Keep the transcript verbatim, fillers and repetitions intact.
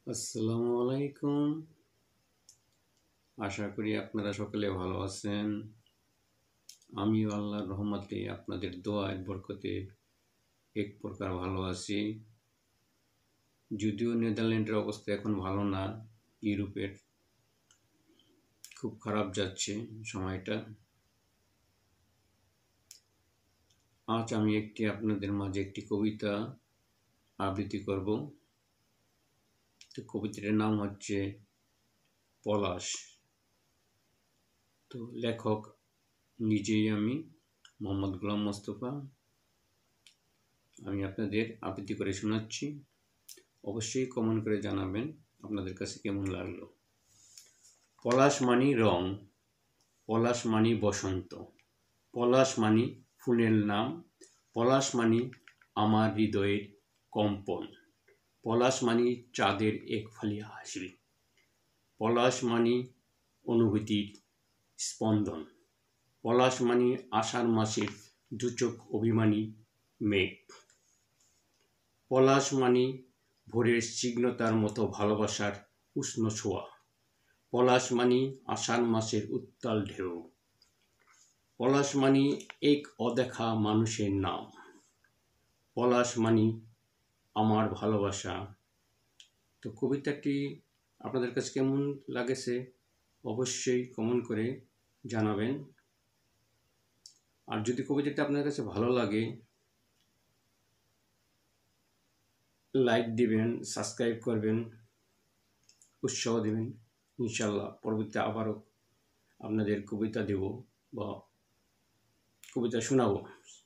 আসসালামু আলাইকুম। আশা করি আপনারা সকলে ভালো আছেন। আমিও আল্লাহর রহমতে আপনাদের দোয়ায় বরকতে এক প্রকার ভালো আছি। যদিও নেদারল্যান্ডের অবস্থা এখন ভালো না, ইউরোপের খুব খারাপ যাচ্ছে সময়টা। আজ আমি একটি আপনাদের মাঝে একটি কবিতা আবৃত্তি করব। তো কবিতাটির নাম হচ্ছে পলাশ। তো লেখক নিজেই আমি, মোহাম্মদ গোলাম মোস্তফা। আমি আপনাদের আবৃত্তি করে শোনাচ্ছি। অবশ্যই কমেন্ট করে জানাবেন আপনাদের কাছে কেমন লাগলো। পলাশ মানি রং, পলাশ মানি বসন্ত, পলাশ মানি ফুলের নাম, পলাশ মানি আমার হৃদয়ের কম্পন, পলাশ মানি চাঁদের এক ফালি হাসি, পলাশ মানি অনুভূতির স্পন্দন, পলাশ মানি আষাঢ় মাসের দুচোখ অভিমানী মেঘ, পলাশ মানি ভোরের স্নিগ্ধতার মতো ভালোবাসার উষ্ণ ছোঁয়া, পলাশ মানি আষাঢ় মাসের উত্তাল ঢেউ, পলাশ মানি এক অদেখা মানুষের নাম, পলাশ মানি আমার ভালোবাসা। তো কবিতাটি আপনাদের কাছে কেমন লাগেছে অবশ্যই কমেন্ট করে জানাবেন। আর যদি কবিতাটি আপনার কাছে ভালো লাগে লাইক দিবেন, সাবস্ক্রাইব করবেন, উৎসাহ দেবেন। ইনশাল্লাহ পরবর্তীতে আবারও আপনাদের কবিতা দেব বা কবিতা শোনাবো।